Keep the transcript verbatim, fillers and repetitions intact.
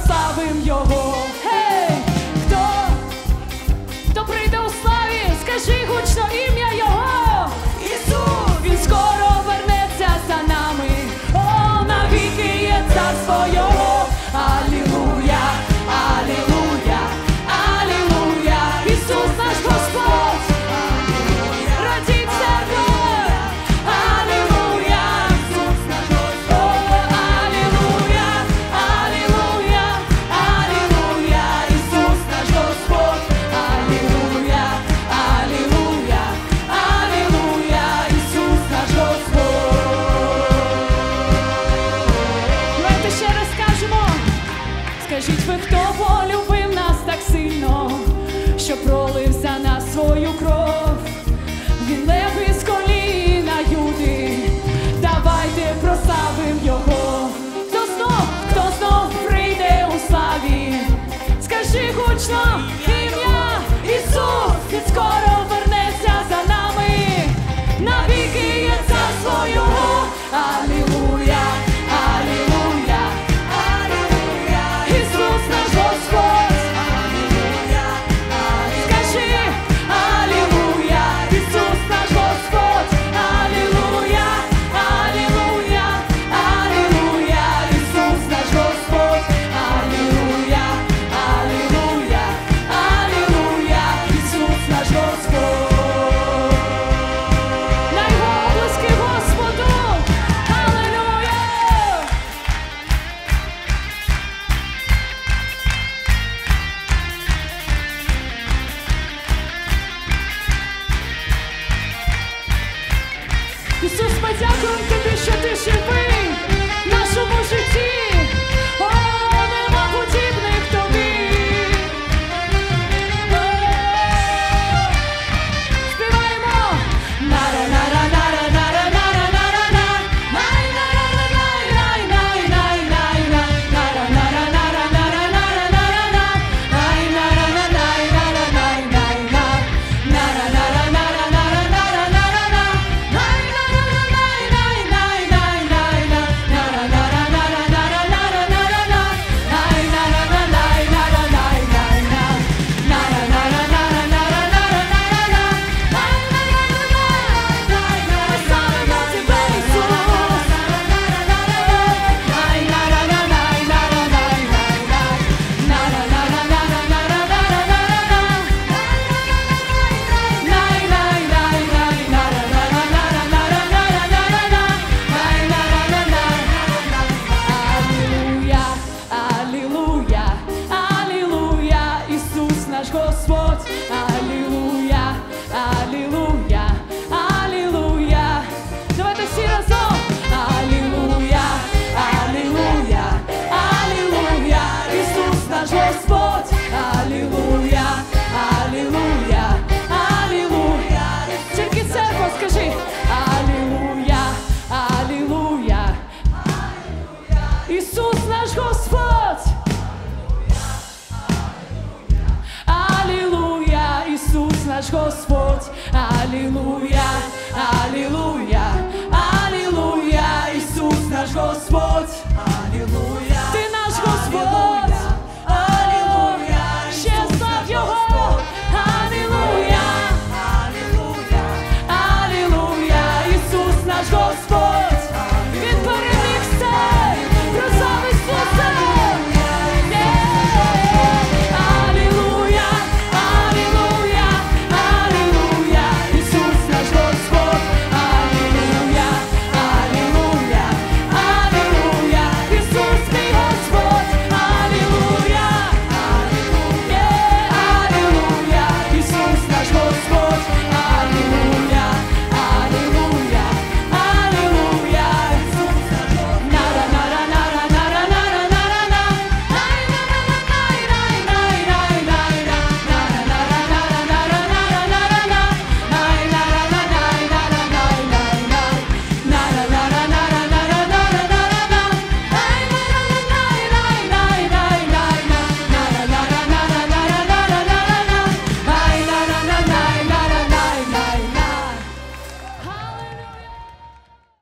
прославим Його. Гей! Хто? Хто прийде у славі, скажи гучно ім'я Його. Ісус! Він скоро вернеться за нами. О, навіки є царство Його. Алілуя, алілуя, алілуя. Ісус наш Господь. Радіть церква. Алілуя. Ісус наш Господь. Алілуя, алілуя, алілуя. Ісус наш Господь. Алілуя, алілуя, алілуя. Ісус наш Господь. Давайте ще раз скажемо. Скажіть ви, хто полюбив нас так сильно, що пролив за нас свою кров? Він лев із коліна Юди, давайте прославим Його. Хто знов, хто знов прийде у славі, скажи гучно ім'я Ісус. Він скоро вернеться за нами, навіки є царство Його. Алілуя, алілуя, алілуя. Ісус наш Господь. Алілуя, алілуя. Скажи алілуя, Ісус наш Господь. Алілуя, алілуя, алілуя. Ісус наш Господь. Алілуя, алілуя, алілуя. Ісус наш Господь. Дай оплески Господу. Алілуя. Ісус, ми дякуємо Тобі, що Ти живий в нашому житті. О, нема подібних Тобі. О, співаємо. Нара-нара-нара-нара-нара-нара-нара. Най-нара-най-най-най-най-най-най. Нара-нара-нара-нара-нара-нара. Най-нара-най-най-най-най-най-най. Нара-нара-нара-нара-нара-нара. Господь, алілуя.